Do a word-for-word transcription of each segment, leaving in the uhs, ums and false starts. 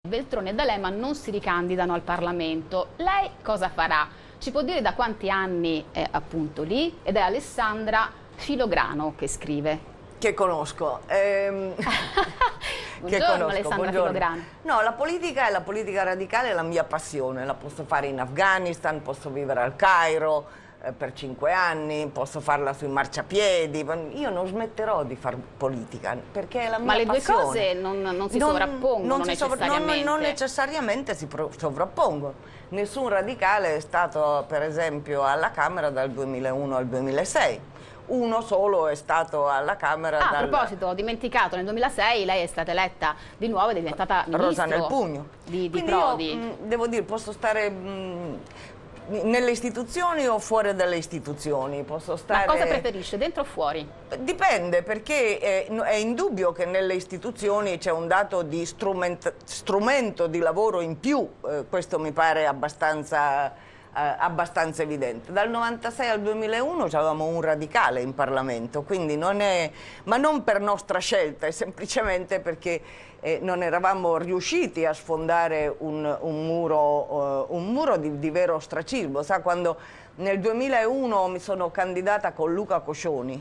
Veltroni e D'Alema non si ricandidano al Parlamento. Lei cosa farà? Ci può dire da quanti anni è appunto lì? Ed è Alessandra Filograno che scrive. Che conosco. Ehm, buongiorno che conosco. Alessandra Buongiorno. Filograno. No, la politica è la politica radicale, è la mia passione. La posso fare in Afghanistan, posso vivere al Cairo eh, per cinque anni, posso farla sui marciapiedi. Io non smetterò di fare politica perché è la mia Ma le due passione. cose non, non si non, sovrappongono non si sovra- necessariamente? non, non necessariamente si sovrappongono. Nessun radicale è stato, per esempio, alla Camera dal duemilauno al duemilasei. Uno solo è stato alla Camera. Ah, dal... a proposito, ho dimenticato, nel duemilasei lei è stata eletta di nuovo ed è diventata ministro Rosa nel pugno. di, di Quindi Prodi. Io, mh, devo dire, posso stare mh, nelle istituzioni o fuori dalle istruttori? Posso stare... Ma cosa preferisce, dentro o fuori? Dipende, perché è, è indubbio che nelle istituzioni c'è un dato di strument, strumento di lavoro in più, eh, questo mi pare abbastanza... Eh, abbastanza evidente. Dal novantasei al duemilauno avevamo un radicale in Parlamento, quindi non è, ma non per nostra scelta, è semplicemente perché eh, non eravamo riusciti a sfondare un, un muro, uh, un muro di, di vero ostracismo. Sa, quando nel duemilauno mi sono candidata con Luca Coscioni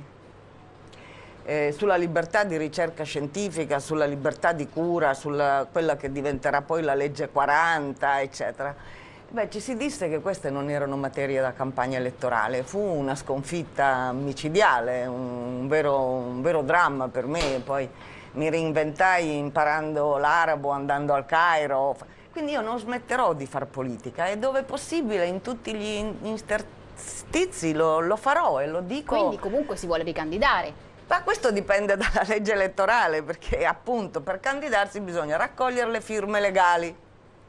eh, sulla libertà di ricerca scientifica, sulla libertà di cura, sulla quella che diventerà poi la legge quaranta, eccetera. Beh, ci si disse che queste non erano materie da campagna elettorale, fu una sconfitta micidiale, un vero, un vero dramma per me, poi mi reinventai imparando l'arabo, andando al Cairo, quindi io non smetterò di far politica e dove possibile in tutti gli interstizi lo, lo farò e lo dico. Quindi comunque si vuole ricandidare. Ma questo dipende dalla legge elettorale, perché appunto per candidarsi bisogna raccogliere le firme legali.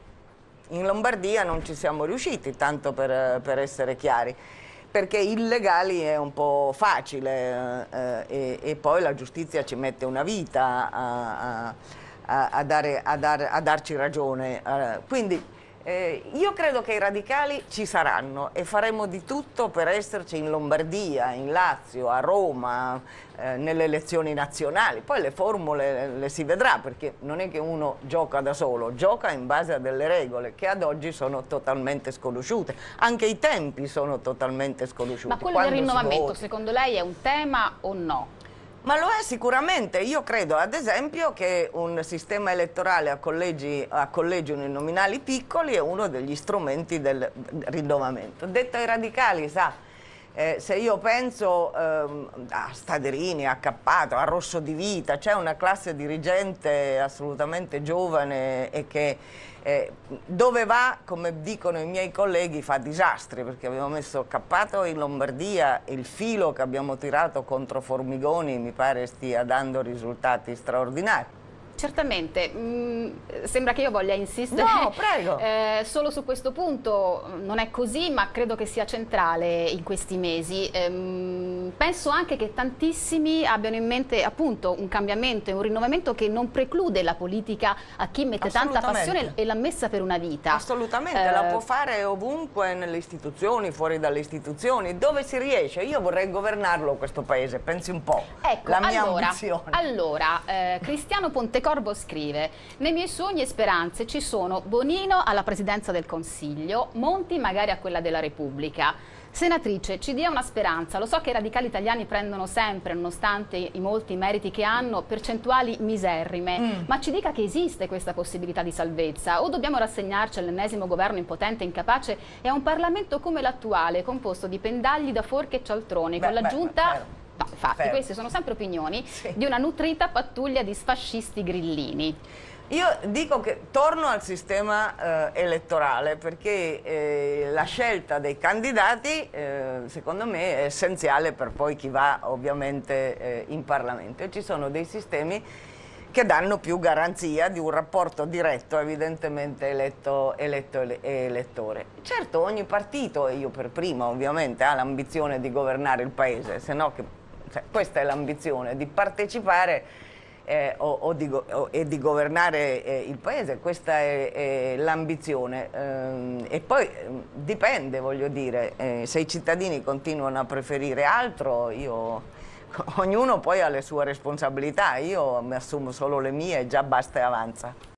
In Lombardia non ci siamo riusciti, tanto per, per essere chiari, perché illegali è un po' facile eh, e, e poi la giustizia ci mette una vita a, a, a, dare, a, dar, a darci ragione. Eh, quindi eh, io credo che i radicali ci saranno e faremo di tutto per esserci in Lombardia, in Lazio, a Roma, eh, nelle elezioni nazionali. Poi le formule le si vedrà, perché non è che uno gioca da solo, gioca in base a delle regole che ad oggi sono totalmente sconosciute. Anche i tempi sono totalmente sconosciuti. Ma quello Quando del rinnovamento, vota... secondo lei è un tema o no? Ma lo è sicuramente. Io credo, ad esempio, che un sistema elettorale a collegi, a collegi uninominali piccoli è uno degli strumenti del rinnovamento. Detto ai radicali, sa, eh, se io penso ehm, a Staderini, a Cappato, a Rosso di Vita, c'è una classe dirigente assolutamente giovane e che eh, dove va, come dicono i miei colleghi, fa disastri, perché abbiamo messo Cappato in Lombardia e il filo che abbiamo tirato contro Formigoni mi pare stia dando risultati straordinari. Certamente, mm, sembra che io voglia insistere no, prego. Eh, solo su questo punto, non è così, ma credo che sia centrale in questi mesi. Ehm, penso anche che tantissimi abbiano in mente appunto un cambiamento e un rinnovamento che non preclude la politica a chi mette tanta passione e l'ha messa per una vita. Assolutamente, eh, la può fare ovunque, nelle istituzioni, fuori dalle istituzioni, dove si riesce. Io vorrei governarlo questo paese, pensi un po', ecco, la mia allora, ambizione. Allora, eh, Cristiano Pontecorvo Corbo scrive: nei miei sogni e speranze ci sono Bonino alla presidenza del Consiglio, Monti magari a quella della Repubblica. Senatrice, ci dia una speranza. Lo so che i radicali italiani prendono sempre, nonostante i molti meriti che hanno, percentuali miserrime, mm. ma ci dica che esiste questa possibilità di salvezza o dobbiamo rassegnarci all'ennesimo governo impotente e incapace e a un Parlamento come l'attuale, composto di pendagli da forche e cialtroni, beh, con l'aggiunta... Beh, No, infatti, Ferro. Queste sono sempre opinioni sì. di una nutrita pattuglia di sfascisti grillini. Io dico che torno al sistema eh, elettorale perché eh, la scelta dei candidati eh, secondo me è essenziale per poi chi va ovviamente eh, in Parlamento e ci sono dei sistemi che danno più garanzia di un rapporto diretto evidentemente eletto, eletto e elettore. Certo, ogni partito, e io per prima ovviamente, ha l'ambizione di governare il paese, se no che Cioè, questa è l'ambizione, di partecipare eh, o, o di, o, e di governare eh, il paese, questa è, è l'ambizione. Eh, e poi eh, dipende, voglio dire, eh, se i cittadini continuano a preferire altro, io, ognuno poi ha le sue responsabilità, io mi assumo solo le mie e già basta e avanza.